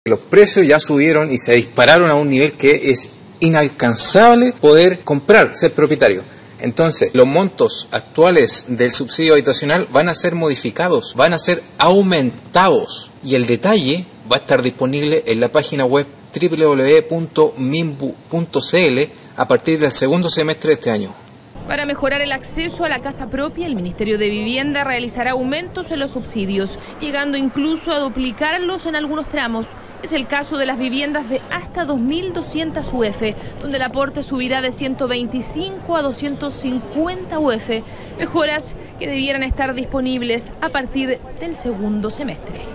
Los precios ya subieron y se dispararon a un nivel que es inalcanzable poder comprar, ser propietario. Entonces, los montos actuales del subsidio habitacional van a ser modificados, van a ser aumentados. Y el detalle va a estar disponible en la página web www.minbu.cl a partir del segundo semestre de este año. Para mejorar el acceso a la casa propia, el Ministerio de Vivienda realizará aumentos en los subsidios, llegando incluso a duplicarlos en algunos tramos. Es el caso de las viviendas de hasta 2.200 UF, donde el aporte subirá de 125 a 250 UF, mejoras que debieran estar disponibles a partir del segundo semestre.